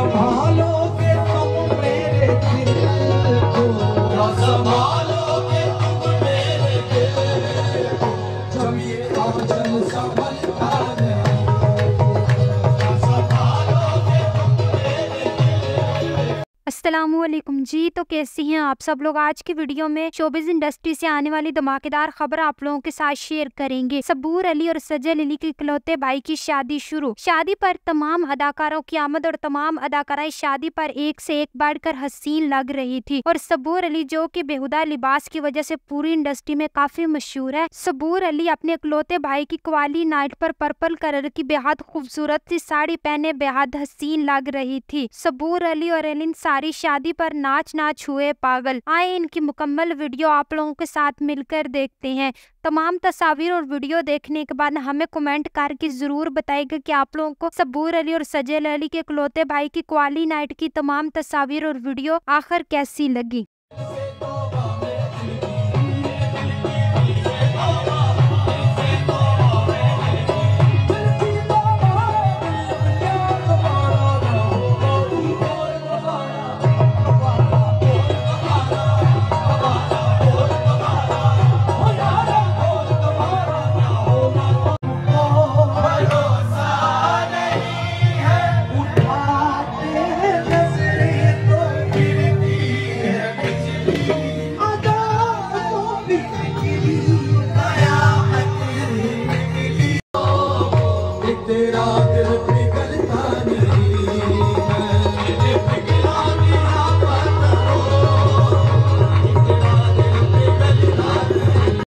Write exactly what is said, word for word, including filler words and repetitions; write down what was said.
संभालोगे तुम मेरे दिल को, न संभालोगे तुम मेरे दिल को, जब ये आंचल संभलता नहीं, न संभालोगे तुम मेरे दिल। अस्सलामुअलैकुम जी। तो कैसी हैं आप सब लोग। आज की वीडियो में शोबिज़ इंडस्ट्री से आने वाली धमाकेदार खबर आप लोगों के साथ शेयर करेंगे। सबूर अली और सजल अली के इकलौते भाई की शादी शुरू। शादी पर तमाम अदाकारों की आमद और तमाम अदाकाराएं शादी पर एक से एक बढ़कर हसीन लग रही थी। और सबूर अली जो कि बेहुदा लिबास की वजह से पूरी इंडस्ट्री में काफी मशहूर है। सबूर अली अपने इकलौते भाई की कवाली नाइट पर पर्पल कलर की बेहद खूबसूरत सी साड़ी पहने बेहद हसीन लग रही थी। सबूर अली और एलिन सारी शादी पर नाच नाच हुए पागल। आए इनकी मुकम्मल वीडियो आप लोगों के साथ मिलकर देखते हैं। तमाम तस्वीर और वीडियो देखने के बाद हमें कमेंट करके जरूर बताइएगा कि आप लोगों को सबूर अली और सजल अली के इकलौते भाई की कवाली नाइट की तमाम तस्वीर और वीडियो आखिर कैसी लगी। तेरा